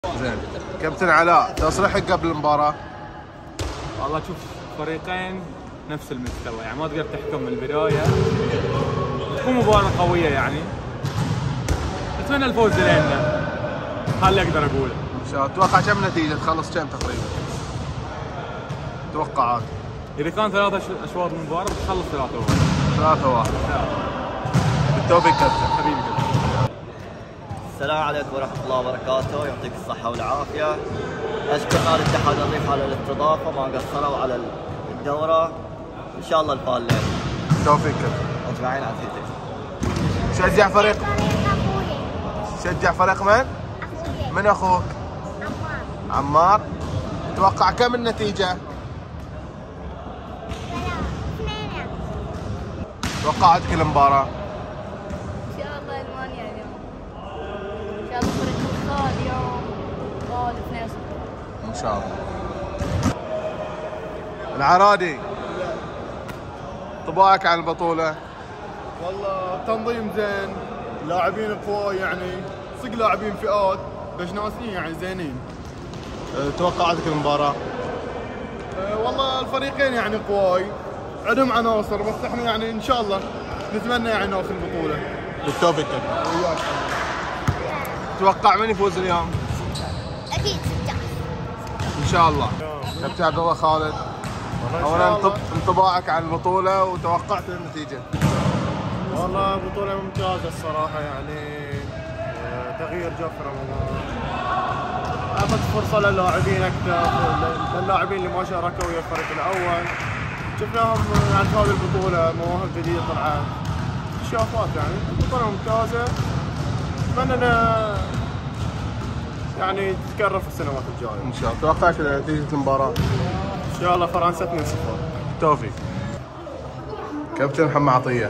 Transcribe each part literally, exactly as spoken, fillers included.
زين كابتن علاء، تصريحك قبل المباراة؟ والله شوف فريقين نفس المستوى، يعني ما تقدر تحكم من البداية. تكون مباراة قوية يعني. اتمنى الفوز لنا، هذا اللي اقدر اقوله. ان شاء الله. تتوقع كم نتيجة تخلص كم تقريبا؟ توقعات. إذا كان ثلاثة أشواط من المباراة بتخلص ثلاثة واحد. ثلاثة واحد. بالتوفيق كابتن. حبيبي كابتن. السلام عليكم ورحمة الله وبركاته، يعطيك الصحة والعافية. أشكر نادي اتحاد الريف على الاستضافة، ما قصروا على الدورة. إن شاء الله الفال لنا. بالتوفيق كابتن. أجمعين عزيزي. شجع فريق شجع فريق من؟ من أخوك؟ عمار. عمار. تتوقع كم النتيجة؟ توقعاتك المباراة؟ ان شاء الله المانيا اليوم. ان شاء الله فريق الخال اليوم غالب اثنين صفر. ان شاء الله. العرادي، طباعك عن البطولة؟ والله تنظيم زين، لاعبين قوى يعني، صدق لاعبين فئات بس ناسين يعني زينين. توقعاتك المباراة؟ أه والله الفريقين يعني قواي، عندهم عناصر، بس احنا يعني ان شاء الله نتمنى يعني ناخذ البطولة. بالتوفيق كابتن. وياك. تتوقع من يفوز اليوم؟ اكيد ستة ان شاء الله. كابتن عبد الله خالد، اولا انطباعك عن البطولة وتوقعت النتيجة؟ والله بطولة ممتازة الصراحة يعني، تغيير جو في رمضان، أعطت فرصة للاعبين أكثر، للاعبين اللي ما شاركوا ويا الفريق الأول، شفناهم عن هذه البطولة، مواهب جديدة طلعت، اكتشافات يعني، بطولة ممتازة، أتمنى أنها يعني تتكرر في السنوات الجاية. ان شاء الله. توقعك نتيجة المباراة؟ إن شاء الله فرنسا اثنين صفر. بالتوفيق. كابتن محمد عطية،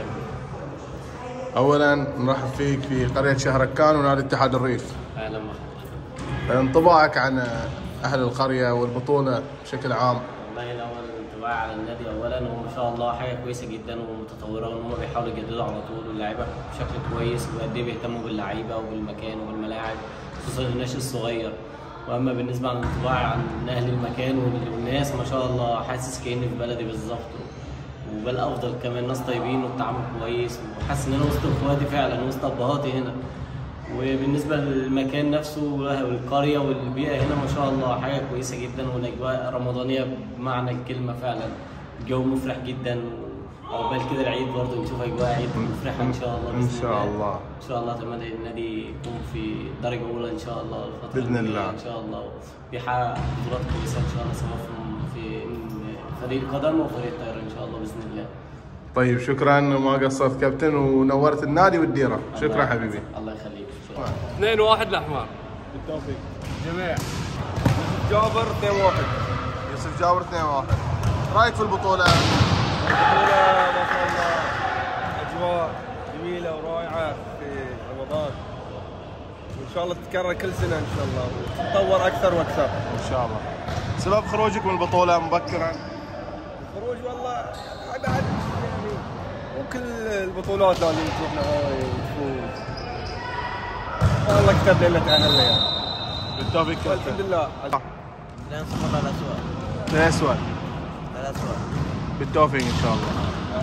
اولا نرحب فيك في قرية شهركان ونادي اتحاد الريف. اهلا مرحبا. انطباعك عن اهل القرية والبطولة بشكل عام؟ والله الاول انطباع على النادي اولا، هو ما شاء الله حاجه كويسه جدا ومتطوره، وان هم بيحاولوا يجددوا على طول، واللعيبه بشكل كويس، وقد ايه بيهتموا باللعيبه وبالمكان وبالملاعب، خصوصا الناشئ الصغير. واما بالنسبه عن الانطباع عن اهل المكان والناس، ما شاء الله حاسس كاني في بلدي بالظبط، وبل افضل كمان، ناس طيبين والتعامل كويس، وحاسس ان انا وسط اخواتي فعلا، وسط ابهاتي هنا. وبالنسبه للمكان نفسه والقريه والبيئه هنا، ما شاء الله حاجه كويسه جدا، والاجواء رمضانيه بمعنى الكلمه فعلا. الجو مفرح جدا، وعقبال كده العيد برضه نشوف اجواء عيد مفرحه ان شاء الله. ان شاء الله. ان شاء الله اتمنى النادي يكون في درجه اولى ان شاء الله الفتره باذن الله ان شاء الله، بيحقق بطولات كويسه ان شاء الله، سواء في فريق القدم وفريق الطائره ان شاء الله باذن الله. طيب شكرا، ما قصرت كابتن، ونورت النادي والديره. شكرا حبيبي. الله يخليك. شكرا. اثنين واحد الأحمر. بالتوفيق. جميع. يوسف جابر اثنين واحد. يوسف جابر اثنين واحد. رايك في البطولة؟ البطولة ما شاء الله أجواء جميلة ورائعة في رمضان، وإن شاء الله تتكرر كل سنة إن شاء الله، وتتطور أكثر وأكثر. ان شاء الله. سبب خروجك من البطولة مبكرا؟ الخروج والله بعد يعني مو كل البطولات لازم تروح نهائي وتفوز. والله كتب لنا تأهلنا يعني. بالتوفيق كابتن. الحمد لله. اثنين صفر للأسود. الاسود. للأسود. بالتوفيق ان شاء الله.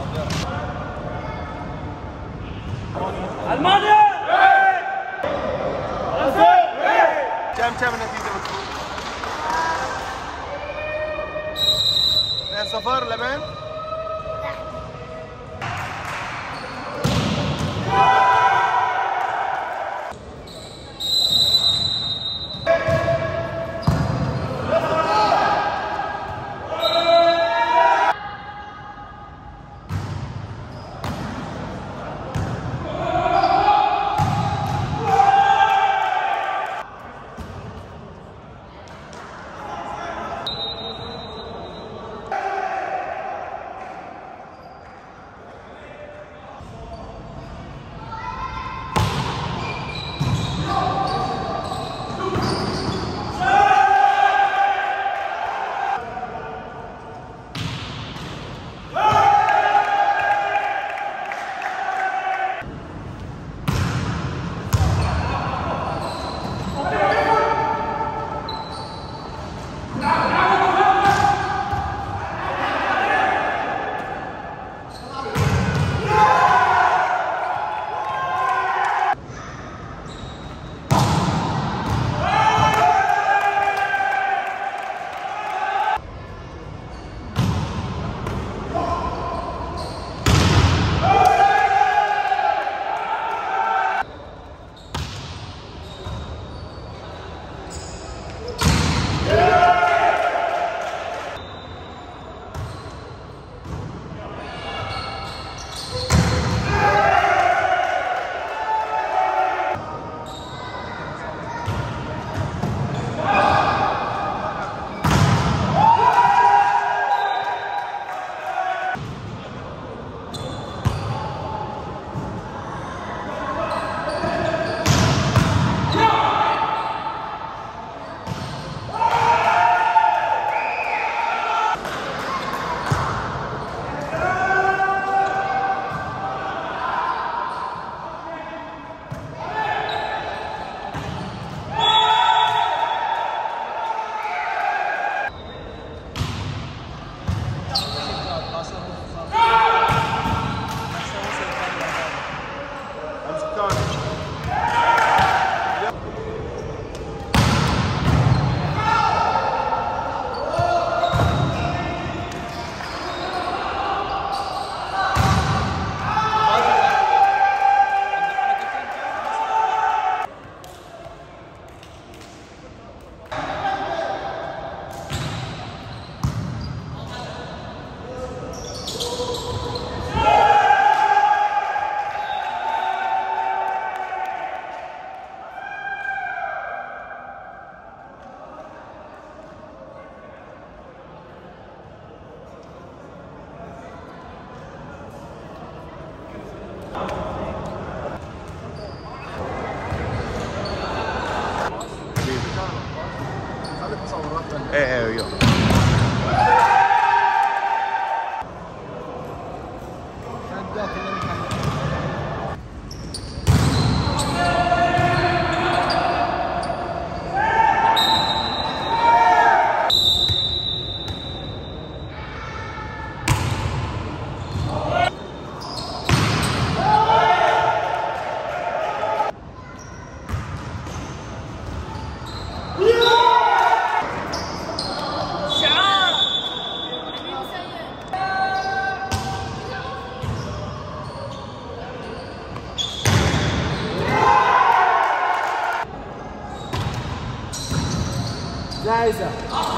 المانيا! كم كم النتيجة بتكون؟ اثنين صفر لمن؟ جاهزة.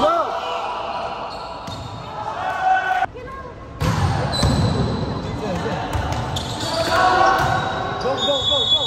Go, go, go, go.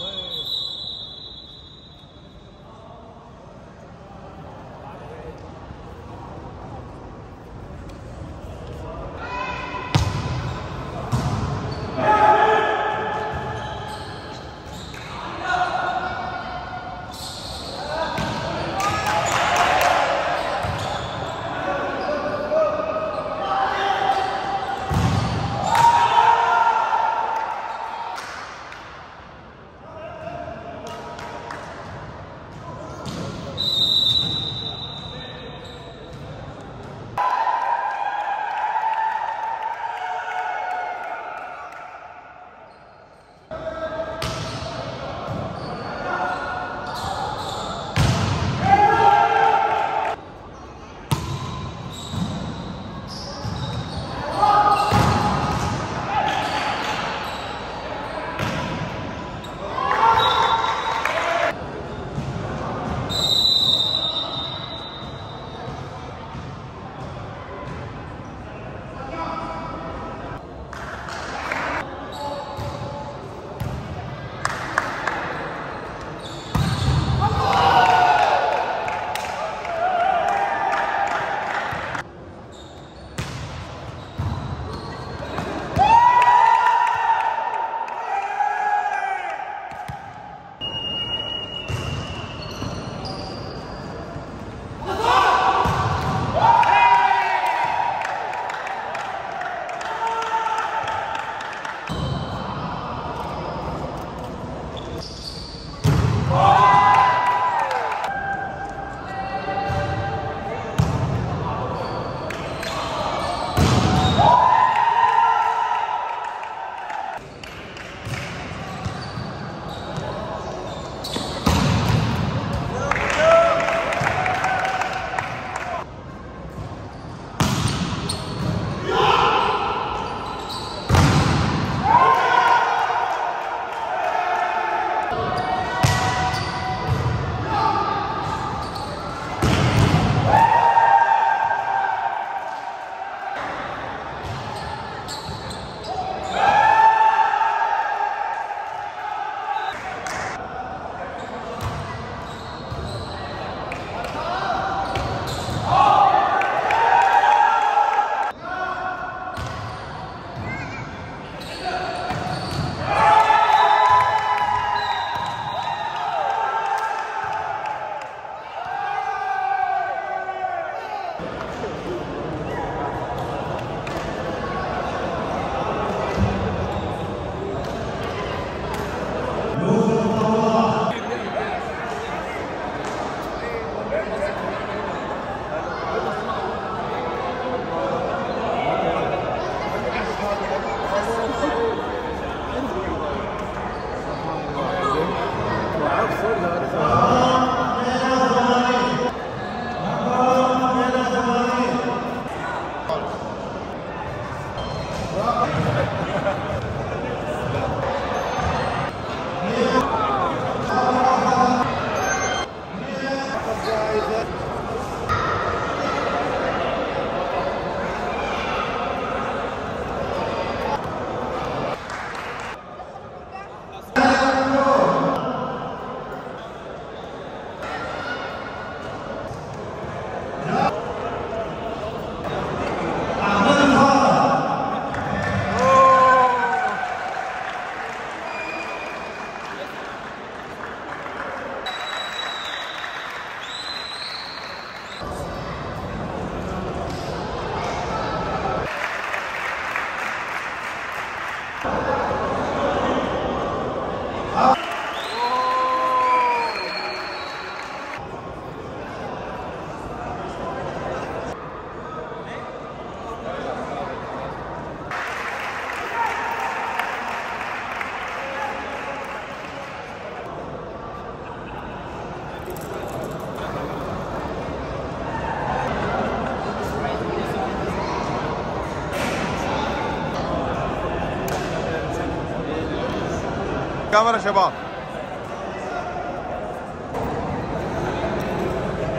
كاميرا شباب.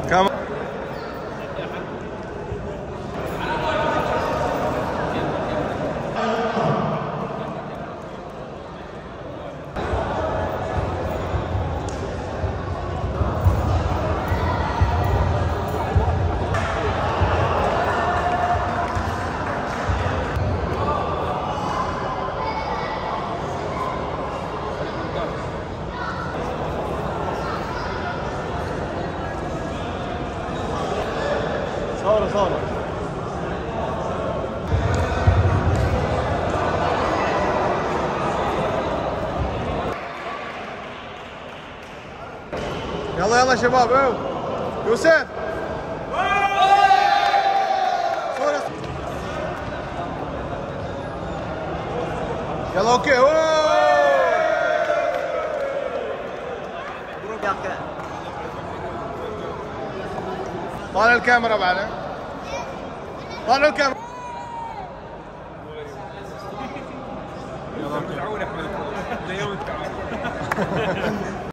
كم صورة صورة. يلا يلا شباب. اوه يوسف صورة. يلا اوكي. اوه طالع الكاميرا بعدين. طالع الكاميرا. يلا